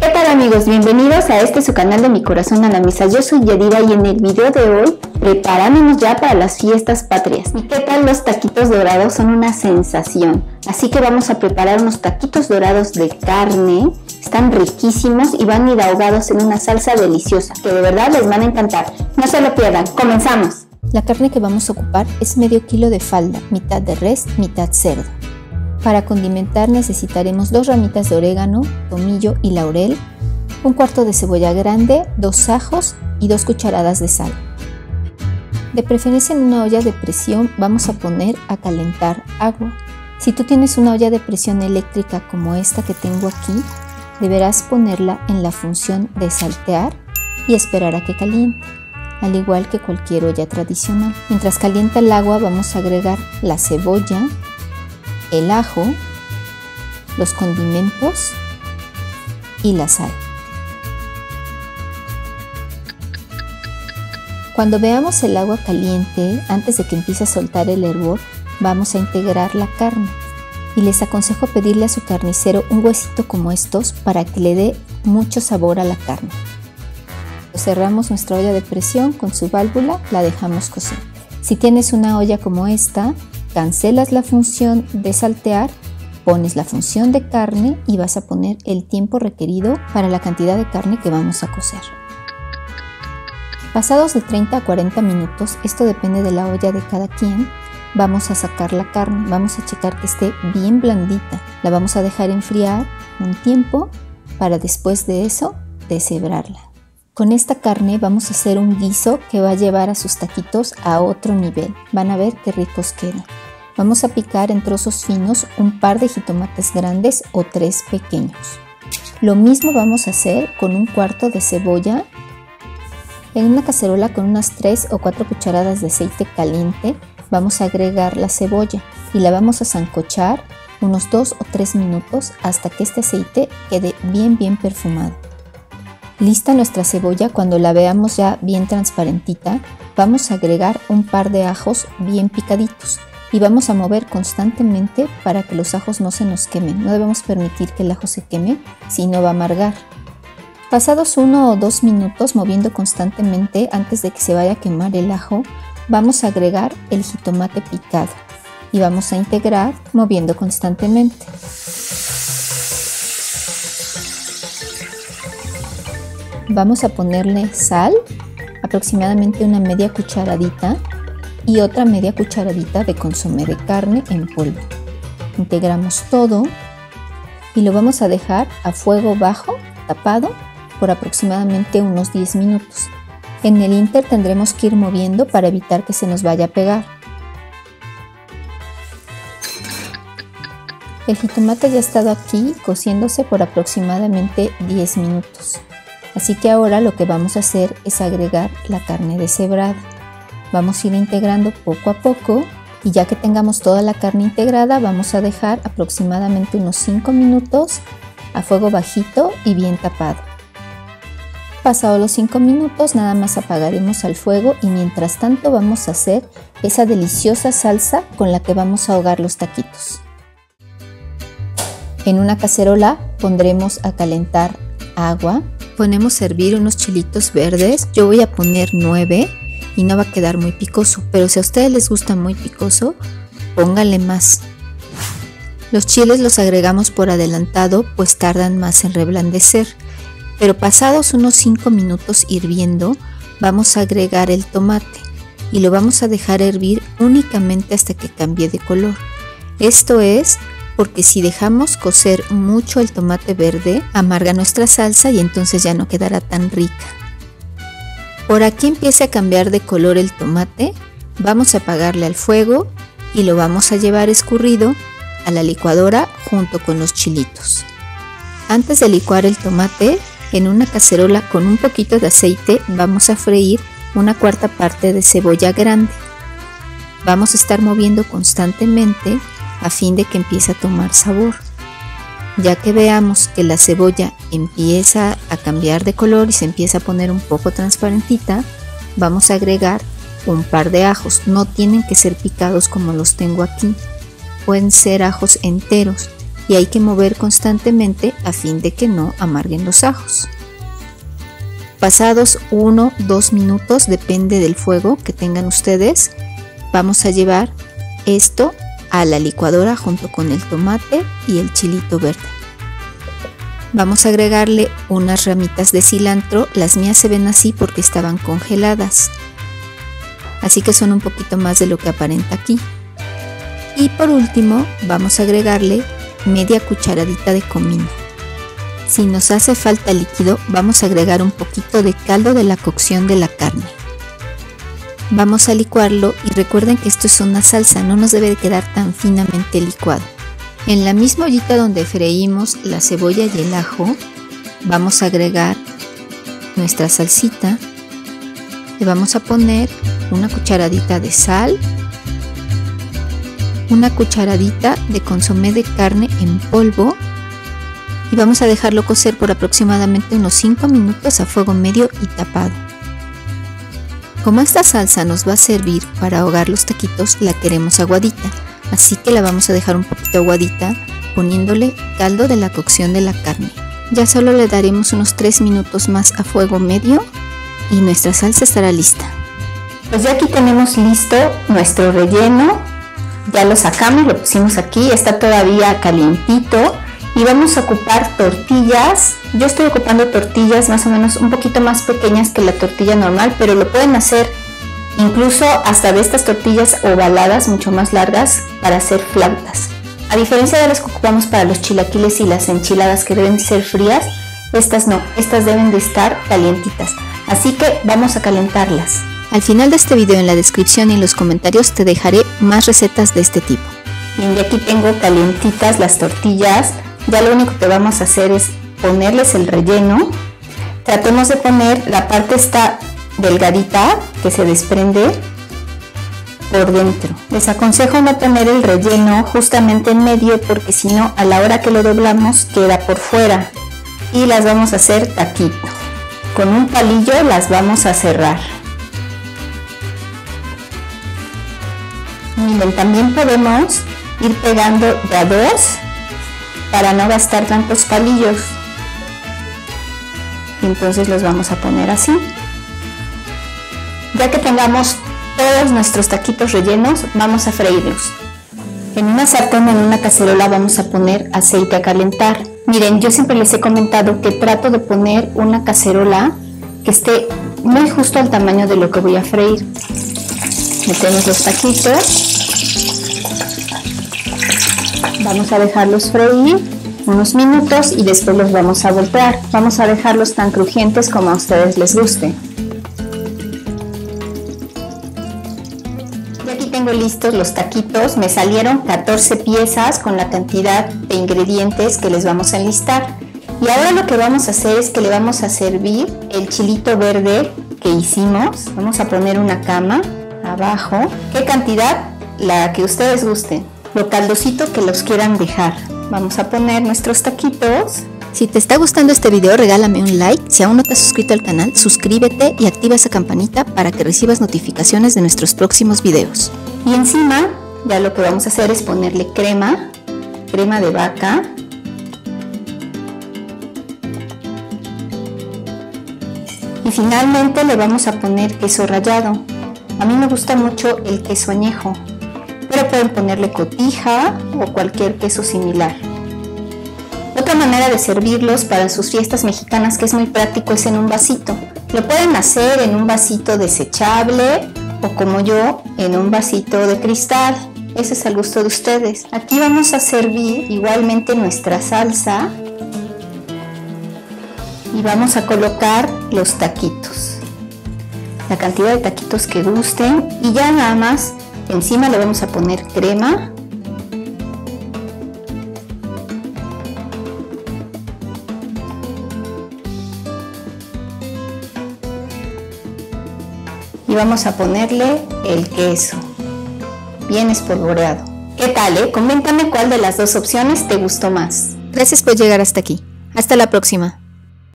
¿Qué tal amigos? Bienvenidos a su canal de Mi Corazón a la Misa. Yo soy Yadira y en el video de hoy preparándonos ya para las fiestas patrias. ¿Y qué tal los taquitos dorados? Son una sensación. Así que vamos a preparar unos taquitos dorados de carne. Están riquísimos y van a ir ahogados en una salsa deliciosa que de verdad les van a encantar. No se lo pierdan. ¡Comenzamos! La carne que vamos a ocupar es medio kilo de falda, mitad de res, mitad cerdo. Para condimentar necesitaremos 2 ramitas de orégano, tomillo y laurel, un cuarto de cebolla grande, 2 ajos y 2 cucharadas de sal. De preferencia en una olla de presión vamos a poner a calentar agua. Si tú tienes una olla de presión eléctrica como esta que tengo aquí, deberás ponerla en la función de saltear y esperar a que caliente, al igual que cualquier olla tradicional. Mientras calienta el agua vamos a agregar la cebolla, el ajo, los condimentos y la sal. Cuando veamos el agua caliente, antes de que empiece a soltar el hervor, vamos a integrar la carne. Y les aconsejo pedirle a su carnicero un huesito como estos para que le dé mucho sabor a la carne. Cerramos nuestra olla de presión con su válvula, la dejamos cocer. Si tienes una olla como esta, cancelas la función de saltear, pones la función de carne y vas a poner el tiempo requerido para la cantidad de carne que vamos a cocer. Pasados de 30 a 40 minutos, esto depende de la olla de cada quien, vamos a sacar la carne, vamos a checar que esté bien blandita. La vamos a dejar enfriar un tiempo para después de eso deshebrarla. Con esta carne vamos a hacer un guiso que va a llevar a sus taquitos a otro nivel. Van a ver qué ricos quedan. Vamos a picar en trozos finos un par de jitomates grandes o 3 pequeños. Lo mismo vamos a hacer con un cuarto de cebolla. En una cacerola con unas 3 o 4 cucharadas de aceite caliente vamos a agregar la cebolla y la vamos a sancochar unos 2 o 3 minutos hasta que este aceite quede bien perfumado. Lista nuestra cebolla, cuando la veamos ya bien transparentita, vamos a agregar un par de ajos bien picaditos y vamos a mover constantemente para que los ajos no se nos quemen. No debemos permitir que el ajo se queme, si no va a amargar. Pasados 1 o 2 minutos moviendo constantemente antes de que se vaya a quemar el ajo, vamos a agregar el jitomate picado y vamos a integrar moviendo constantemente. Vamos a ponerle sal, aproximadamente una media cucharadita y otra media cucharadita de consomé de carne en polvo. Integramos todo y lo vamos a dejar a fuego bajo, tapado, por aproximadamente unos 10 minutos. En el ínter tendremos que ir moviendo para evitar que se nos vaya a pegar. El jitomate ya ha estado aquí cociéndose por aproximadamente 10 minutos. Así que ahora lo que vamos a hacer es agregar la carne deshebrada. Vamos a ir integrando poco a poco y ya que tengamos toda la carne integrada vamos a dejar aproximadamente unos 5 minutos a fuego bajito y bien tapado. Pasados los 5 minutos nada más apagaremos al fuego y mientras tanto vamos a hacer esa deliciosa salsa con la que vamos a ahogar los taquitos. En una cacerola pondremos a calentar agua. Ponemos a hervir unos chilitos verdes, yo voy a poner 9 y no va a quedar muy picoso, pero si a ustedes les gusta muy picoso, pónganle más. Los chiles los agregamos por adelantado, pues tardan más en reblandecer, pero pasados unos 5 minutos hirviendo, vamos a agregar el tomate y lo vamos a dejar hervir únicamente hasta que cambie de color. Esto es porque si dejamos cocer mucho el tomate verde, amarga nuestra salsa y entonces ya no quedará tan rica. Por aquí empieza a cambiar de color el tomate, vamos a apagarle al fuego y lo vamos a llevar escurrido a la licuadora junto con los chilitos. Antes de licuar el tomate, en una cacerola con un poquito de aceite vamos a freír una cuarta parte de cebolla grande. Vamos a estar moviendo constantemente a fin de que empiece a tomar sabor. Ya que veamos que la cebolla empieza a cambiar de color y se empieza a poner un poco transparentita, vamos a agregar un par de ajos. No tienen que ser picados como los tengo aquí, pueden ser ajos enteros y hay que mover constantemente a fin de que no amarguen los ajos. Pasados 1-2 minutos, depende del fuego que tengan ustedes, vamos a llevar esto a la licuadora junto con el tomate y el chilito verde. Vamos a agregarle unas ramitas de cilantro, las mías se ven así porque estaban congeladas, así que son un poquito más de lo que aparenta aquí. Y por último vamos a agregarle media cucharadita de comino. Si nos hace falta líquido, vamos a agregar un poquito de caldo de la cocción de la carne. Vamos a licuarlo y recuerden que esto es una salsa, no nos debe de quedar tan finamente licuado. En la misma ollita donde freímos la cebolla y el ajo, vamos a agregar nuestra salsita. Le vamos a poner una cucharadita de sal, una cucharadita de consomé de carne en polvo y vamos a dejarlo cocer por aproximadamente unos 5 minutos a fuego medio y tapado. Como esta salsa nos va a servir para ahogar los taquitos, la queremos aguadita, así que la vamos a dejar un poquito aguadita poniéndole caldo de la cocción de la carne. Ya solo le daremos unos 3 minutos más a fuego medio y nuestra salsa estará lista. Pues ya aquí tenemos listo nuestro relleno, ya lo sacamos, lo pusimos aquí, está todavía calientito y vamos a ocupar tortillas. Yo estoy ocupando tortillas más o menos un poquito más pequeñas que la tortilla normal, pero lo pueden hacer incluso hasta de estas tortillas ovaladas mucho más largas para hacer flautas. A diferencia de las que ocupamos para los chilaquiles y las enchiladas que deben ser frías, estas no, estas deben de estar calientitas, así que vamos a calentarlas. Al final de este video, en la descripción y en los comentarios te dejaré más recetas de este tipo. Bien, y aquí tengo calientitas las tortillas. Ya lo único que vamos a hacer es ponerles el relleno. Tratemos de poner la parte esta delgadita que se desprende por dentro. Les aconsejo no poner el relleno justamente en medio porque si no, a la hora que lo doblamos queda por fuera. Y las vamos a hacer taquito. Con un palillo las vamos a cerrar. Miren, también podemos ir pegando de a dos para no gastar tantos palillos. Y entonces los vamos a poner así. Ya que tengamos todos nuestros taquitos rellenos, vamos a freírlos. En una sartén, en una cacerola, vamos a poner aceite a calentar. Miren, yo siempre les he comentado que trato de poner una cacerola que esté muy justo al tamaño de lo que voy a freír. Metemos los taquitos. Vamos a dejarlos freír unos minutos y después los vamos a voltear. Vamos a dejarlos tan crujientes como a ustedes les guste. Y aquí tengo listos los taquitos. Me salieron 14 piezas con la cantidad de ingredientes que les vamos a enlistar. Y ahora lo que vamos a hacer es que le vamos a servir el chilito verde que hicimos. Vamos a poner una cama abajo. ¿Qué cantidad? La que ustedes gusten. Lo caldosito que los quieran dejar. Vamos a poner nuestros taquitos. Si te está gustando este video, regálame un like. Si aún no te has suscrito al canal, suscríbete y activa esa campanita para que recibas notificaciones de nuestros próximos videos. Y encima, ya lo que vamos a hacer es ponerle crema de vaca. Y finalmente le vamos a poner queso rallado. A mí me gusta mucho el queso añejo, pero pueden ponerle cotija o cualquier queso similar. Otra manera de servirlos para sus fiestas mexicanas que es muy práctico es en un vasito. Lo pueden hacer en un vasito desechable o como yo, en un vasito de cristal. Ese es al gusto de ustedes. Aquí vamos a servir igualmente nuestra salsa y vamos a colocar los taquitos. La cantidad de taquitos que gusten y ya nada más encima le vamos a poner crema. Y vamos a ponerle el queso, bien espolvoreado. ¿Qué tal, Coméntame cuál de las dos opciones te gustó más. Gracias por llegar hasta aquí. Hasta la próxima.